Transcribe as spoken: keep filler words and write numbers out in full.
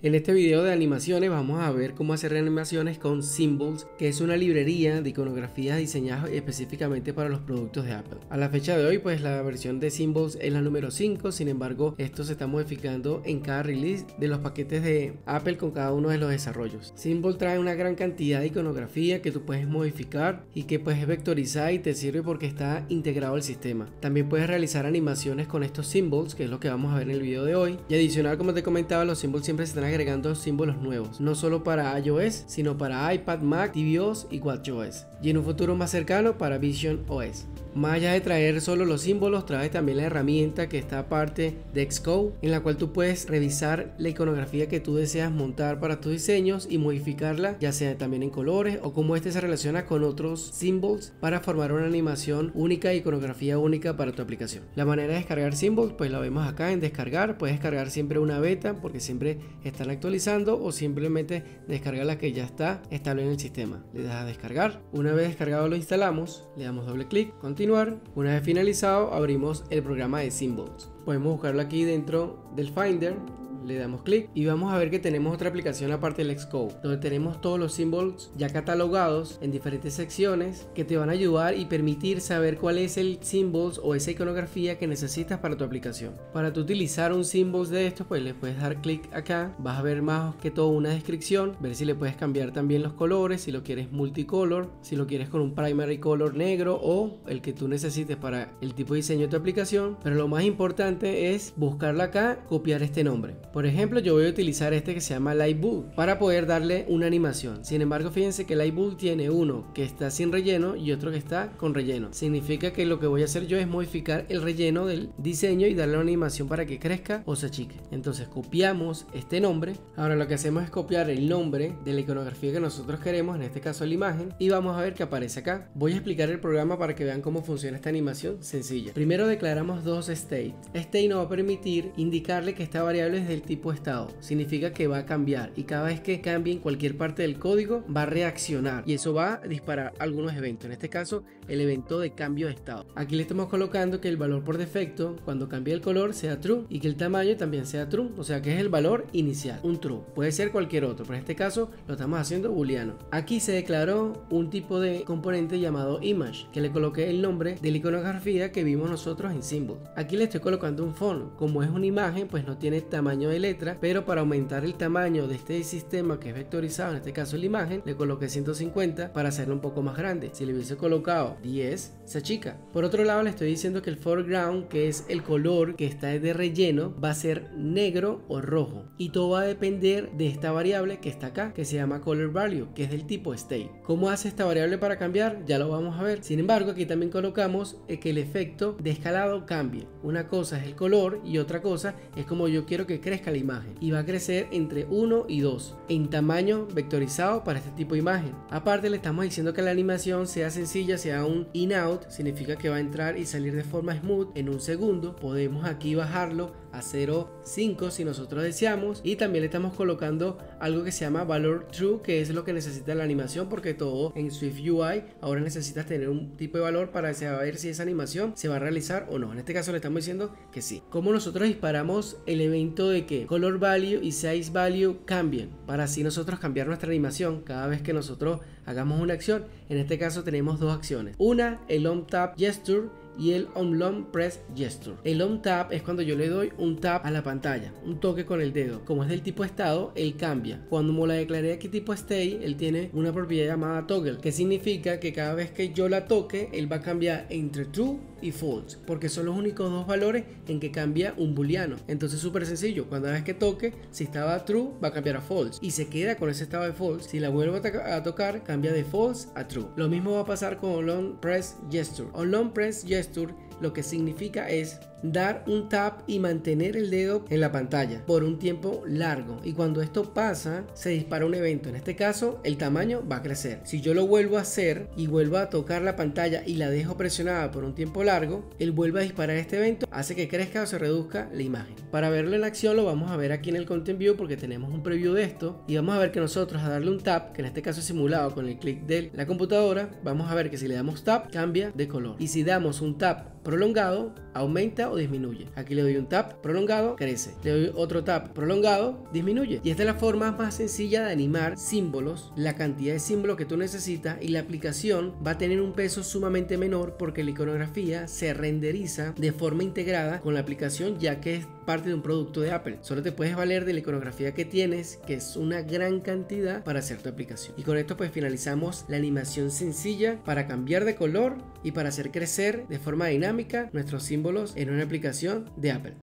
En este video de animaciones vamos a ver cómo hacer animaciones con Symbols, que es una librería de iconografías diseñadas específicamente para los productos de Apple. A la fecha de hoy, pues la versión de Symbols es la número cinco, sin embargo esto se está modificando en cada release de los paquetes de Apple con cada uno de los desarrollos. Symbols trae una gran cantidad de iconografía que tú puedes modificar y que puedes vectorizar y te sirve porque está integrado al sistema. También puedes realizar animaciones con estos Symbols, que es lo que vamos a ver en el video de hoy. Y adicional, como te comentaba, los Symbols siempre se están agregando símbolos nuevos, no solo para iOS, sino para iPad, Mac, tvOS y WatchOS, y en un futuro más cercano para visionOS. Más allá de traer solo los símbolos, trae también la herramienta que está aparte de Xcode, en la cual tú puedes revisar la iconografía que tú deseas montar para tus diseños y modificarla, ya sea también en colores o cómo este se relaciona con otros symbols para formar una animación única y iconografía única para tu aplicación. La manera de descargar symbols, pues la vemos acá en descargar. Puedes descargar siempre una beta porque siempre están actualizando, o simplemente descargar la que ya está estable en el sistema. Le das a descargar. Una vez descargado lo instalamos, le damos doble clic, continuar. Una vez finalizado, abrimos el programa de Symbols. Podemos buscarlo aquí dentro del Finder. Le damos clic y vamos a ver que tenemos otra aplicación aparte del Xcode, donde tenemos todos los symbols ya catalogados en diferentes secciones que te van a ayudar y permitir saber cuál es el symbols o esa iconografía que necesitas para tu aplicación. Para tu utilizar un symbols de estos, pues le puedes dar clic acá, vas a ver más que todo una descripción, ver si le puedes cambiar también los colores, si lo quieres multicolor, si lo quieres con un primary color negro o el que tú necesites para el tipo de diseño de tu aplicación. Pero lo más importante es buscarla acá, copiar este nombre. Por ejemplo, yo voy a utilizar este que se llama Lightbulb para poder darle una animación. Sin embargo, fíjense que Lightbulb tiene uno que está sin relleno y otro que está con relleno. Significa que lo que voy a hacer yo es modificar el relleno del diseño y darle una animación para que crezca o se achique. Entonces copiamos este nombre. Ahora lo que hacemos es copiar el nombre de la iconografía que nosotros queremos, en este caso la imagen, y vamos a ver que aparece acá. Voy a explicar el programa para que vean cómo funciona esta animación sencilla. Primero declaramos dos states. State nos va a permitir indicarle que esta variable es del tipo estado, significa que va a cambiar y cada vez que cambie en cualquier parte del código va a reaccionar y eso va a disparar algunos eventos, en este caso el evento de cambio de estado. Aquí le estamos colocando que el valor por defecto cuando cambie el color sea true y que el tamaño también sea true, o sea que es el valor inicial, un true, puede ser cualquier otro, pero en este caso lo estamos haciendo booleano. Aquí se declaró un tipo de componente llamado image, que le coloqué el nombre de la iconografía que vimos nosotros en Symbol. Aquí le estoy colocando un font, como es una imagen pues no tiene tamaño de letra, pero para aumentar el tamaño de este sistema que es vectorizado, en este caso la imagen, le coloqué ciento cincuenta para hacerlo un poco más grande. Si le hubiese colocado diez, se achica. Por otro lado, le estoy diciendo que el foreground, que es el color que está de relleno, va a ser negro o rojo, y todo va a depender de esta variable que está acá, que se llama color value, que es del tipo state. ¿Cómo hace esta variable para cambiar? Ya lo vamos a ver. Sin embargo, aquí también colocamos que el efecto de escalado cambie. Una cosa es el color y otra cosa es como yo quiero que crezca la imagen, y va a crecer entre uno y dos en tamaño vectorizado para este tipo de imagen. Aparte, le estamos diciendo que la animación sea sencilla, sea un in-out, significa que va a entrar y salir de forma smooth en un segundo. Podemos aquí bajarlo a cero punto cinco si nosotros deseamos, y también le estamos colocando algo que se llama valor true, que es lo que necesita la animación, porque todo en SwiftUI ahora necesitas tener un tipo de valor para saber si esa animación se va a realizar o no. En este caso le estamos diciendo que sí. Como nosotros disparamos el evento de que color value y size value cambien, para así nosotros cambiar nuestra animación cada vez que nosotros hagamos una acción. En este caso tenemos dos acciones, una el on tap gesture y el on long press gesture. El on tap es cuando yo le doy un tap a la pantalla, un toque con el dedo. Como es del tipo estado, él cambia. Cuando me la declaré aquí tipo state, él tiene una propiedad llamada toggle, que significa que cada vez que yo la toque, él va a cambiar entre true y false, porque son los únicos dos valores en que cambia un booleano. Entonces súper sencillo, cuando vez que toque, si estaba true va a cambiar a false y se queda con ese estado de false. Si la vuelvo a, to a tocar, cambia de false a true. Lo mismo va a pasar con on long press gesture. On long press gesture lo que significa es dar un tap y mantener el dedo en la pantalla por un tiempo largo, y cuando esto pasa se dispara un evento. En este caso el tamaño va a crecer. Si yo lo vuelvo a hacer y vuelvo a tocar la pantalla y la dejo presionada por un tiempo largo, él vuelve a disparar este evento, hace que crezca o se reduzca la imagen. Para verlo en acción lo vamos a ver aquí en el Content View, porque tenemos un preview de esto, y vamos a ver que nosotros a darle un tap, que en este caso es simulado con el clic de la computadora, vamos a ver que si le damos tap cambia de color, y si damos un tap prolongado aumenta prolongado, disminuye. Aquí le doy un tap prolongado, crece. Le doy otro tap prolongado, disminuye. Y esta es la forma más sencilla de animar símbolos, la cantidad de símbolos que tú necesitas, y la aplicación va a tener un peso sumamente menor porque la iconografía se renderiza de forma integrada con la aplicación, ya que es parte de un producto de Apple. Solo te puedes valer de la iconografía que tienes, que es una gran cantidad, para hacer tu aplicación. Y con esto pues finalizamos la animación sencilla para cambiar de color y para hacer crecer de forma dinámica nuestros símbolos en una aplicación de Apple.